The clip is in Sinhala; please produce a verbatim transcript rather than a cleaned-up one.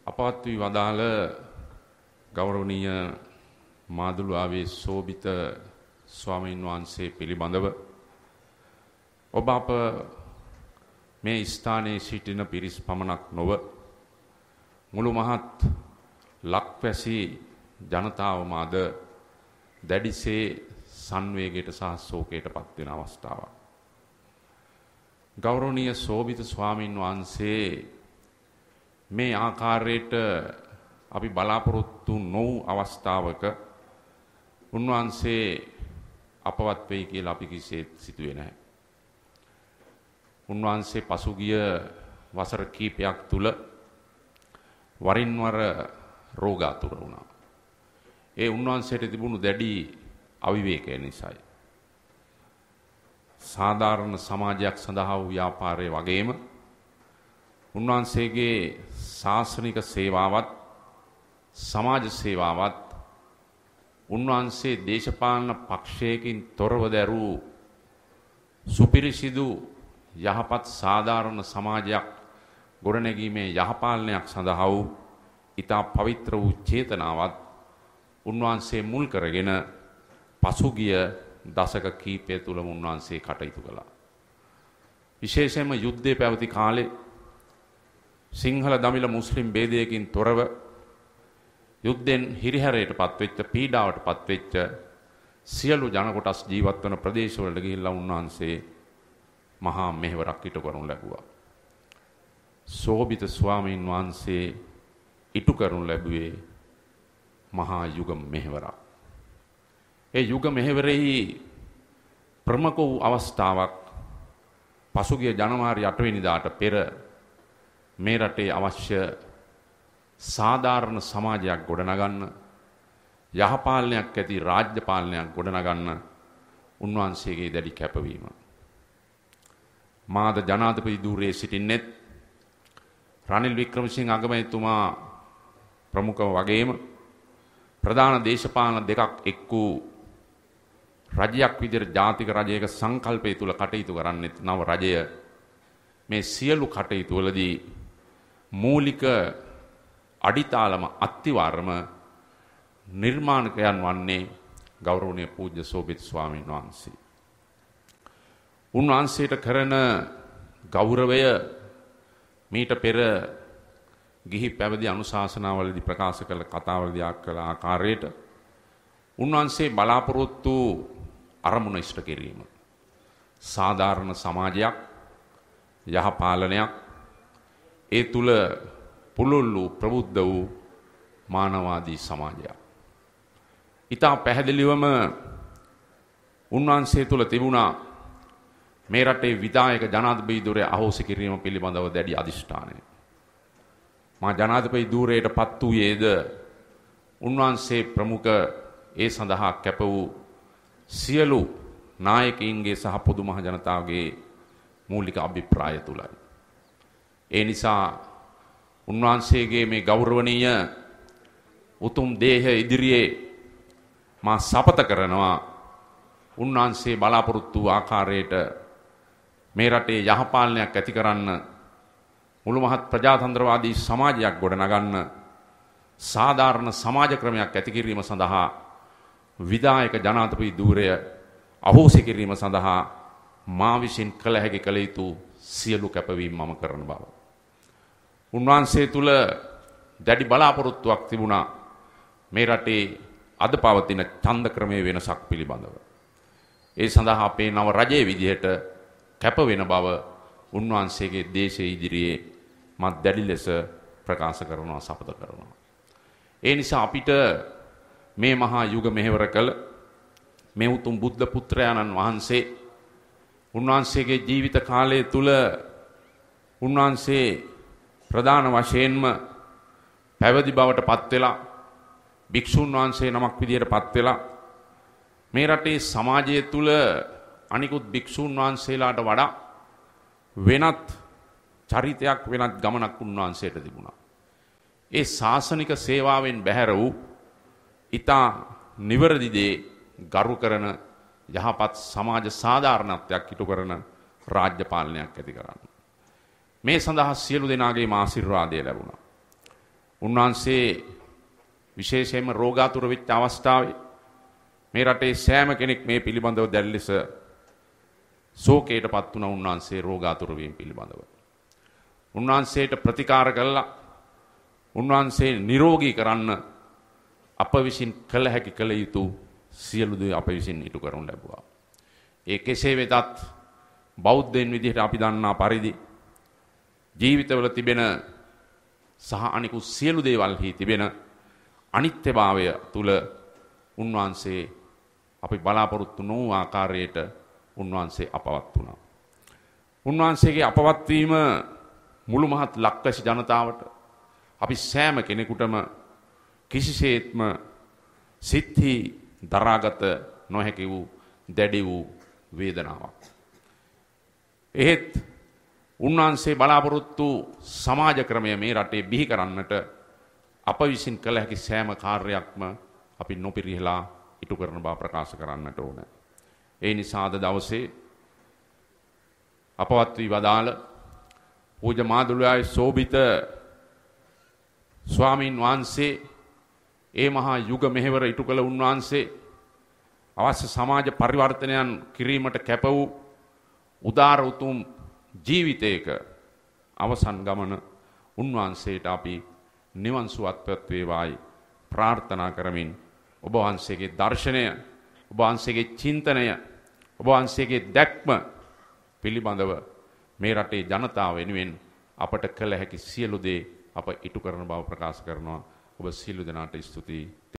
අපවත් වී වදාළ ගෞරවනීය මාදුළුවාවේ සෝබිත ස්වාමීන් වහන්සේ පිළිබඳව ඔබ අප මේ ස්ථානයේ සිටින පිරිස් පමණක් නොව මුළු මහත් ලක්වැසි ජනතාවම අද දැඩිසේ සංවේගයට සහ ශෝකයට පත් වෙන අවස්ථාවක්. ගෞරවනීය සෝබිත ස්වාමීන් වහන්සේ මේ ආකාරයට අපි බලාපොරොත්තු නොවූ අවස්ථාවක උන්වහන්සේ අපවත් වෙයි කියලා අපි කිසිසේත් සිතුවේ නැහැ. උන්වහන්සේ පසුගිය වසර කීපයක් තුල වරින් වර රෝගාතුර වුණා. ඒ උන්වහන්සේට තිබුණු දැඩි අවිවේකය නිසායි. සාධාරණ සමාජයක් සඳහා වූ ව්‍යාපාරයේ වගේම උන්වහන්සේගේ ශාසනික සේවාවත් සමාජ සේවාවත් උන්වහන්සේ දේශපාලන පක්ෂයකින් තොරව දැරූ සුපිරිසිදු යහපත් සාධාරණ සමාජයක් ගොඩනැගීමේ යහපාලනයක් සඳහා වූ ඊතා පවිත්‍ර වූ චේතනාවත් උන්වහන්සේ මුල් කරගෙන පසුගිය දශක කීපය තුලම උන්වහන්සේ කටයුතු කළා. විශේෂයෙන්ම යුද්ධය පැවති කාලේ සිංහල දමිළ මුස්ලිම් ભેදයකින් තොරව යුද්ධෙන් හිරිහැරයට පත්වෙච්ච පීඩාවට පත්වෙච්ච සියලු ජන කොටස් ජීවත් වන ප්‍රදේශවලට ගිහිල්ලා උන්වහන්සේ මහා මෙහෙවරක් ඉටු කරනු ලැබුවා. සෝබිත ස්වාමීන් වහන්සේ ඉටු කරනු ලැබුවේ මහා යුග මෙහෙවරක්. ඒ යුග මෙහෙවරෙහි ප්‍රමුඛ වූ අවස්ථාවක් පසුගිය ජනවාරි අට වෙනිදාට පෙර මේ රටේ අවශ්‍ය සාධාරණ සමාජයක් ගොඩනගන්න යහපාලනයක් ඇති රාජ්‍ය පාලනයක් ගොඩනගන්න උන්වහන්සේගේ දැඩි කැපවීම. මාද ජනාධිපති ධූරයේ සිටින්නෙත් රනිල් වික්‍රමසිංහ අගමැතිතුමා ප්‍රමුඛව වගේම ප්‍රධාන දේශපාලන දෙකක් එක් වූ රජයක් විදිහට ජාතික රජයක සංකල්පය තුල කටයුතු කරන්නේ නව රජය මේ සියලු කටයුතු වලදී මූලික අඩිතාලම අත්තිවාරම නිර්මාණකයන් වන්නේ ගෞරවනීය පූජ්‍ය සෝබිත ස්වාමීන් වහන්සේ. උන්වහන්සේට කරන ගෞරවය මීට පෙර ගිහි පැවිදි අනුශාසනාවලදී ප්‍රකාශ කළ කතාවලදී ආකල ආකාරයට උන්වහන්සේ බලාපොරොත්තු අරමුණ ඉෂ්ට කිරීම. සාධාරණ සමාජයක් යහපාලනයක් ඒ තුල පුළුල් වූ ප්‍රබුද්ධ වූ මානවාදී සමාජයක්. ඊට පැහැදිලිවම උන්වහන්සේ තුල තිබුණා මේ රටේ විධායක ජනාධිපති ධූරය අහෝසි කිරීම පිළිබඳව දැඩි අදිෂ්ඨානය. මා ජනාධිපති ධූරයට පත් වූයේද උන්වහන්සේ ප්‍රමුඛ ඒ සඳහා කැප වූ සියලු නායකයින්ගේ සහ පොදු මහ ජනතාවගේ මූලික අභිප්‍රාය තුලයි. ඒ නිසා උන්වහන්සේගේ මේ ගෞරවනීය උතුම් දේහ ඉදිරියේ මා සපත කරනවා උන්වහන්සේ බලාපොරොත්තු ආකාරයට මේ රටේ යහපාලනයක් ඇති කරන්න මුළු මහත් ප්‍රජාතන්ත්‍රවාදී සමාජයක් ගොඩනගන්න සාධාරණ සමාජ ක්‍රමයක් ඇති කිරීම සඳහා විධායක ජනාධිපති ධූරය අහෝසි කිරීම සඳහා මා විසින් කළ හැකි කළ යුතු සියලු කැපවීම් මම කරන බව. උන්වහන්සේ තුල දැඩි බලාපොරොත්තුවක් තිබුණා මේ රටේ අද පවතින ඡන්ද ක්‍රමයේ වෙනසක් පිළිබඳව. ඒ සඳහා අපේ නව රජයේ විදිහට කැප වෙන බව උන්වහන්සේගේ දේශයේ ඉදිරියේ මත් දැඩි ලෙස ප්‍රකාශ කරනවා සපත කරනවා. ඒ නිසා අපිට මේ මහා යුග මෙහෙවර කළ මේ උතුම් බුද්ධ පුත්‍රයාණන් වහන්සේ උන්වහන්සේගේ ජීවිත කාලය තුල උන්වහන්සේ ප්‍රධාන වශයෙන්ම පැවිදි බවට පත් වෙලා භික්ෂුන් වහන්සේ නමක් විදියට පත් වෙලා මේ රටේ සමාජය තුල අනිකුත් භික්ෂුන් වහන්සේලාට වඩා වෙනත් චරිතයක් වෙනත් ගමනක් උන්වහන්සේට තිබුණා. ඒ ශාසනික සේවාවෙන් බැහැර වූ ඊතා නිවැරදි දේ ගරු කරන යහපත් සමාජ සාධාරණත්වයක් ඉටු කරන රාජ්‍ය පාලනයක් ඇති කරන්න. මේ සඳහා සියලු දෙනාගේම ආශිර්වාදය ලැබුණා. උන්වහන්සේ විශේෂයෙන්ම රෝගාතුර වෙච්ච අවස්ථාවේ මේ රටේ සෑම කෙනෙක් මේ පිළිබඳව දැඩි ලෙස ශෝකයටපත් වුණා උන්වහන්සේ රෝගාතුර වීම පිළිබඳව. උන්වහන්සේට ප්‍රතිකාර කළා උන්වහන්සේ නිරෝගී කරන්න අප විසින් කළ හැකි කළ යුතු සියලු දේ අප විසින් ඉටු කරනු ලැබුවා. ඒ කෙසේ වෙතත් බෞද්ධයන් විදිහට අපි දන්නා පරිදි ජීවිතවල තිබෙන සහ අනිකුත් සියලු දේවල්හි තිබෙන අනිත්‍යභාවය තුල උන්වහන්සේ අපි බලාපොරොත්තු නොවූ ආකාරයට උන්වහන්සේ අපවත් වුණා. උන්වහන්සේගේ අපවත් වීම මුළු මහත් ලක්වැසි ජනතාවට අපි සෑම කෙනෙකුටම කිසිසේත්ම සිත්හි දරාගත නොහැකි වූ දැඩි වූ වේදනාවක්. එහෙත් උන්වහන්සේ බලාපොරොත්තු සමාජ ක්‍රමය මේ රටේ බිහි කරන්නට අප විසින් කළ හැකි සෑම කාර්යයක්ම අපි නොපිරිහෙලා ඉටු කරන බව ප්‍රකාශ කරන්නට ඕන. ඒ නිසා අද දවසේ අපවත් වී වදාළ පූජ්‍ය මාදුළුවාවේ සෝබිත ස්වාමීන් වහන්සේ ඒ මහා යුග මෙහෙවර ඉටු කළ උන්වහන්සේ අවශ්‍ය සමාජ පරිවර්තනයන් කිරීමට කැප වූ උදාර උතුම් ජීවිතයක අවසන් ගමන උන්වහන්සේට අපි නිවන් සුවත්පත් වේවායි ප්‍රාර්ථනා කරමින් ඔබ වහන්සේගේ දර්ශනය ඔබ වහන්සේගේ චින්තනය ඔබ වහන්සේගේ දැක්ම පිළිබඳව මේ රටේ ජනතාව වෙනුවෙන් අපට කළ හැකි සියලු දේ අප ඉටු කරන බව ප්‍රකාශ කරනවා. ඔබ සියලු දෙනාට ස්තුතියි.